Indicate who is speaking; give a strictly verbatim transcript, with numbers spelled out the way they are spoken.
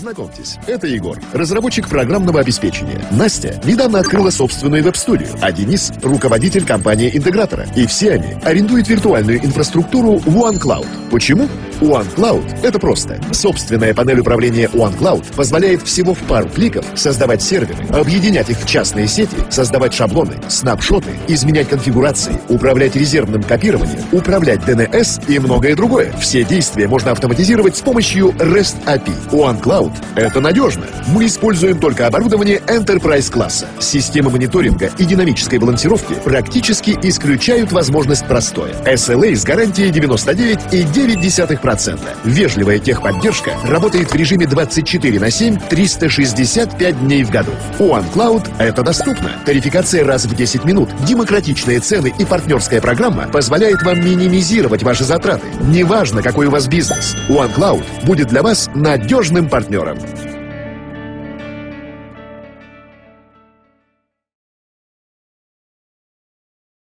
Speaker 1: Знакомьтесь, это Егор, разработчик программного обеспечения. Настя недавно открыла собственную веб-студию, а Денис — руководитель компании-интегратора. И все они арендуют виртуальную инфраструктуру OneCloud. Почему? OneCloud — это просто. Собственная панель управления OneCloud позволяет всего в пару кликов создавать серверы, объединять их в частные сети, создавать шаблоны, снапшоты, изменять конфигурации, управлять резервным копированием, управлять ди эн эс и многое другое. Все действия можно автоматизировать с помощью REST эй пи ай. OneCloud — это надежно. Мы используем только оборудование Enterprise-класса. Системы мониторинга и динамической балансировки практически исключают возможность простоя. эс эл эй с гарантией девяносто девять и девять десятых процента. Вежливая техподдержка работает в режиме двадцать четыре на семь, триста шестьдесят пять дней в году. OneCloud — это доступно. Тарификация раз в десять минут, демократичные цены и партнерская программа позволяет вам минимизировать ваши затраты. Неважно, какой у вас бизнес, OneCloud будет для вас надежным партнером.